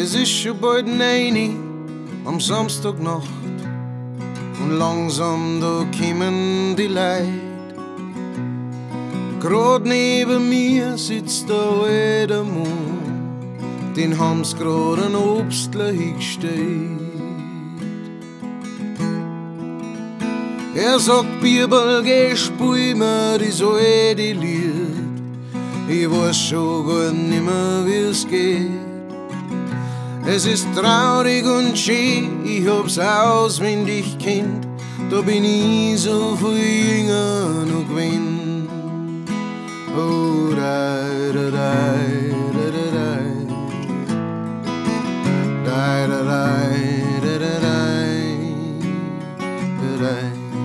Es ist schon bald 9 am Samstagnacht und langsam da kommen die Leute. Grad neben mir sitzt der alte Mann, den haben's grad ein Obstler hingestellt. Er sagt, Bibel, geh, spiel mir das alte Lied. Ich weiß schon gar nimmer, wie's geht. Es ist traurig und schön, ich hab's auswendig kennt. Da bin ich so viel jünger noch gewesen. Oh, da, da, da, da, da, da. Da, da, da, da, da, da, da.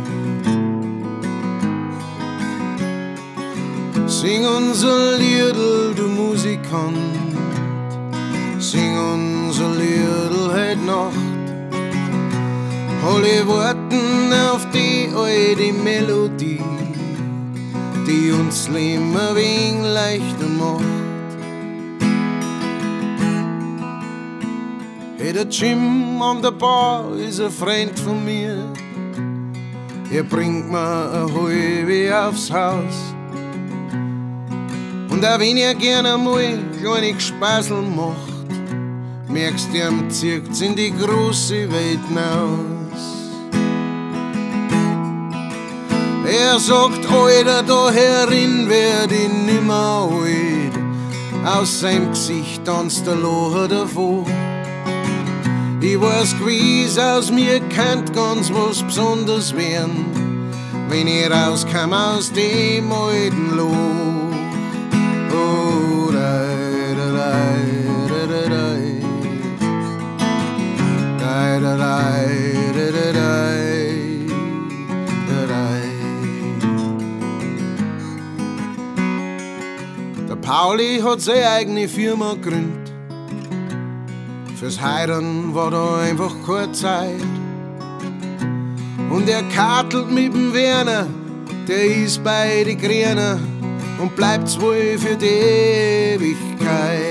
Sing unser Liedl, du Musikant, sing unser Liedl heut Nacht. Alle warten auf die alte Melodie, die uns Leben ein wenig leichter macht. Hey, der Jim an der Bar ist ein Freund von mir. Er bringt mir eine halbe aufs Haus. Und auch wenn er gerne mal kleine Spaßel macht, merkst du, ihm zieht's in die große Welt hinaus. Er sagt, Alter, da herin werd ich nimmer alt. Aus seinem Gesicht tanzt der Lacher davon. Ich weiß gewiss, aus mir könnt ganz was Besonderes werden, wenn ich rauskomm aus dem alten Loch. Oh, da, da, da, da, da, da. Da, da, da, da, da, da. Der Pauli hat seine eigene Firma gegründet. Fürs Heiraten war da einfach keine Zeit. Und er kartelt mit dem Werner, der ist bei die Grüner und bleibt's wohl für die Ewigkeit.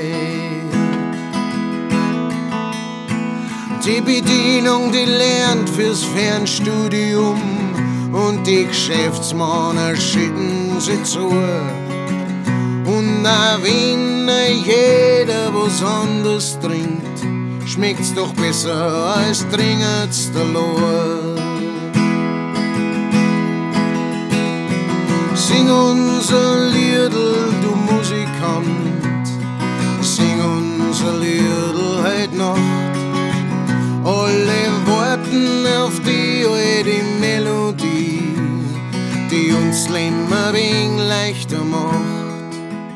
Die Bedienung, die lernt fürs Fernstudium und die Geschäftsmänner schicken sie zu. Und auch wenn jeder was anderes trinkt, schmeckt's doch besser als trinkt's der Lohr. Sing unser Liedl, du Musikant, sing unser Liedl heut Nacht. Alle warten auf die alte Melodie, die uns Leben ein wenig leichter macht.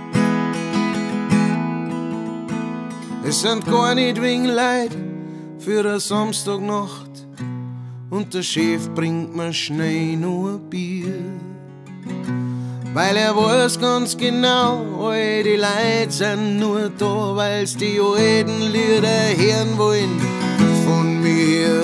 Es sind gar nicht wegen Leid für eine Samstagnacht und der Chef bringt mir schnell nur ein Bier. Weil er weiß ganz genau, all die Leute sind nur da, weil's die alten Lieder hören wollen von mir.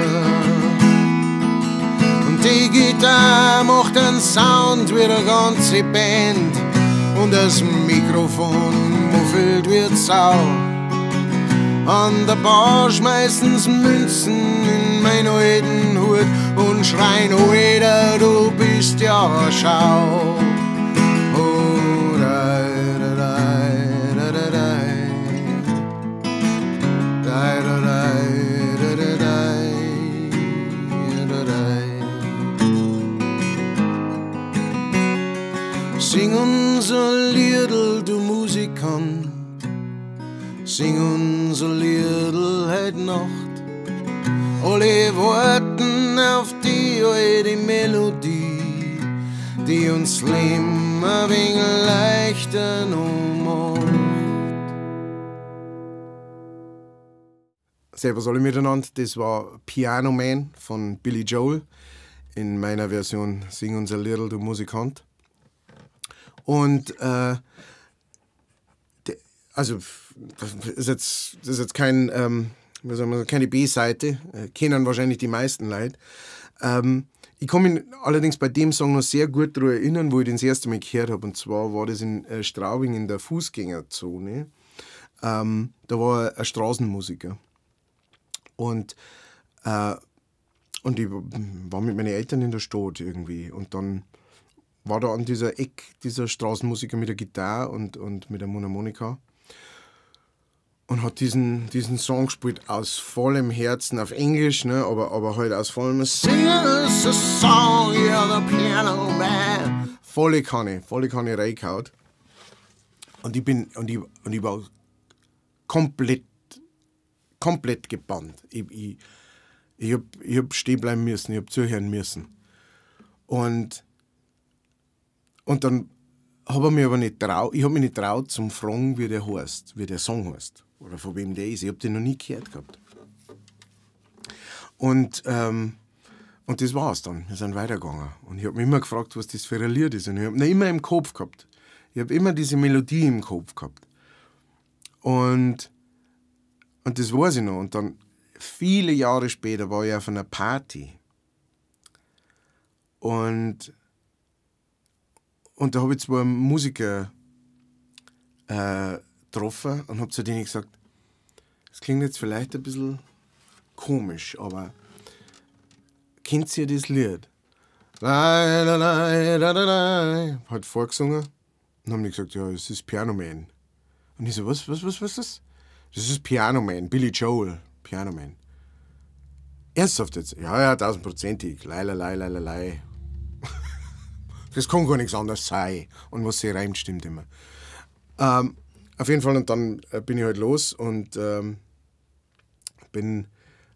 Und die Gitarre macht einen Sound wie eine ganze Band und das Mikrofon muffelt wie Sau. An der Bar schmeißen's Münzen in meinen alten Hut und schreien, Alter, du bist ja eine Schau. Oh, da, da, da, da, da, da. Da, da, da, da, da, da. Sing unser Liedl, du Musikant, sing unser Liedl heut Nacht. Alle warten auf die alte Melodie, die uns Leben ein wenig leichter noch macht. Servus alle miteinander, das war Piano Man von Billy Joel in meiner Version Sing unser Liedl, du Musikant. Und also das ist jetzt kein, wie soll man sagen, keine B-Seite, kennen wahrscheinlich die meisten Leute. Ich kann mich allerdings bei dem Song noch sehr gut daran erinnern, wo ich den das erste Mal gehört habe. Und zwar war das in Straubing in der Fußgängerzone. Da war ein Straßenmusiker. Und ich war mit meinen Eltern in der Stadt irgendwie. Und dann war da an dieser Eck dieser Straßenmusiker mit der Gitarre und mit der Mundharmonika. Und hat diesen Song gespielt aus vollem Herzen auf Englisch, ne, aber halt aus vollem Sing us a song, you're the piano man. Volle Kanne reingehaut. Und ich war komplett gebannt. Ich hab stehen bleiben müssen, ich hab zuhören müssen. Und dann habe ich mich aber nicht traut. Ich habe mich nicht traut zum fragen, wie der heißt, wie der Song heißt. Oder von wem der ist. Ich habe den noch nie gehört gehabt. Und das war's dann. Wir sind weitergegangen. Und ich habe mich immer gefragt, was das für ein Lied ist. Und ich habe ihn immer im Kopf gehabt. Ich habe immer diese Melodie im Kopf gehabt. Und das weiß ich noch. Und dann, viele Jahre später, war ich auf einer Party. Und da habe ich zwei Musiker getroffen und habe zu denen gesagt, das klingt jetzt vielleicht ein bisschen komisch, aber kennt ihr das Lied? Hat vorgesungen und haben die gesagt, ja, das ist Piano Man. Und ich so, was ist das? Das ist Piano Man, Billy Joel, Piano Man. Ernsthaft jetzt? Ja, 1000%ig, lei. Das kann gar nichts anderes sein. Und was sie reimt, stimmt immer. Auf jeden Fall, und dann bin ich halt los und bin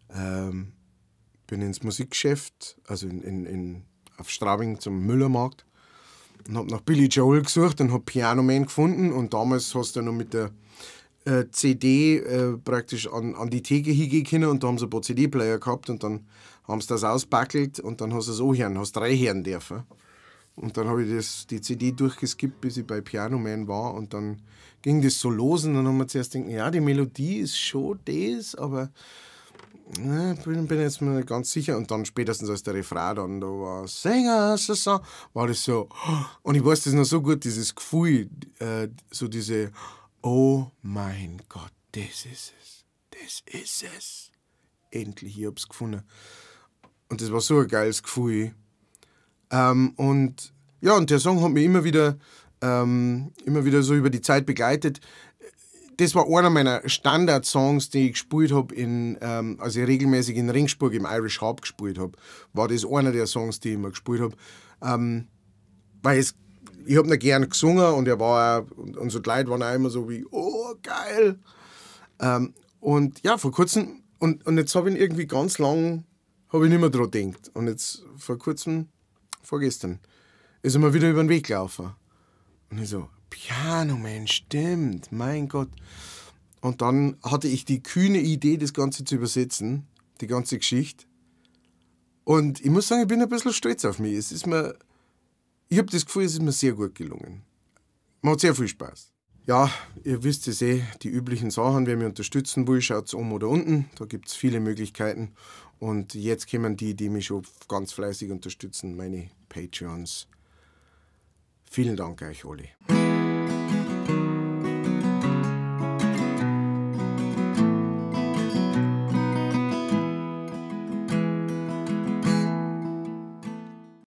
ins Musikgeschäft, also auf Straubing zum Müllermarkt, und habe nach Billy Joel gesucht und habe Piano Man gefunden. Und damals hast du noch mit der CD praktisch an die Theke hingehen können und da haben sie ein paar CD-Player gehabt und dann haben sie das ausbackelt und dann hast du es anhören, hast 3 hören dürfen. Und dann habe ich die CD durchgeskippt, bis ich bei Piano Man war und dann ging das so los und dann haben wir zuerst gedacht, ja, die Melodie ist schon das, aber bin jetzt mal nicht ganz sicher. Und dann spätestens als der Refrain dann da war, Sänger, so, war das so, und ich weiß das noch so gut, dieses Gefühl, so diese, oh mein Gott, das ist es. Endlich, ich hab's gefunden. Und das war so ein geiles Gefühl. Und der Song hat mich immer wieder so über die Zeit begleitet. Das war einer meiner Standard-Songs, die ich gespielt habe, als ich regelmäßig in Ringsburg im Irish Harp gespielt habe. War das einer der Songs, die ich immer gespielt habe. Weil ich habe ihn gern gesungen und er war auch, und so die Leute waren auch immer so wie, oh, geil. Und ja, vor kurzem, und jetzt habe ich ihn irgendwie ganz lang, habe ich nicht mehr dran gedacht. Und jetzt vorgestern, ist er mir wieder über den Weg gelaufen. Und ich so, Piano Man, stimmt, mein Gott. Und dann hatte ich die kühne Idee, das Ganze zu übersetzen, die ganze Geschichte. Und ich muss sagen, ich bin ein bisschen stolz auf mich. Ich habe das Gefühl, es ist mir sehr gut gelungen. Macht sehr viel Spaß. Ja, ihr wisst es die üblichen Sachen, wer mich unterstützen will, schaut oben oder unten. Da gibt es viele Möglichkeiten. Und jetzt kommen die mich schon ganz fleißig unterstützen, meine Patreons. Vielen Dank euch alle.